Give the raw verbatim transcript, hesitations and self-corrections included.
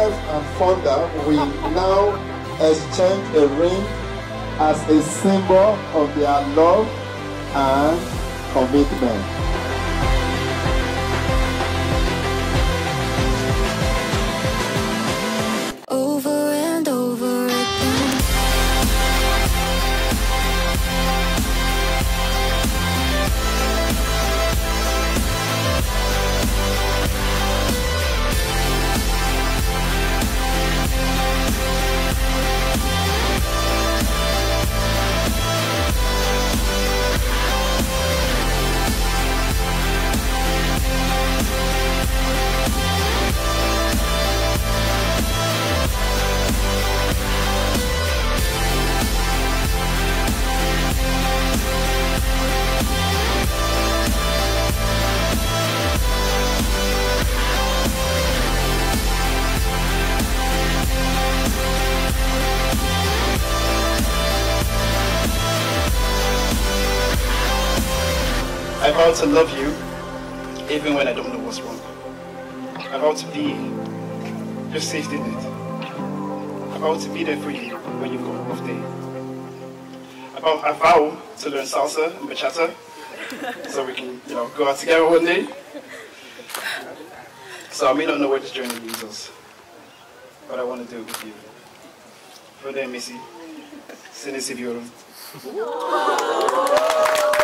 Kev and Funda will now exchange a ring as a symbol of their love and commitment. Over and over again. I vow to love you even when I don't know what's wrong. I vow to be your safety net. I vow to be there for you when you've got a rough day. I vow, I vow to learn salsa and bachata so we can, you know, go out together one day. So I may not know where this journey leads us, but I want to do it with you. Funda and Missy, se ne si violam.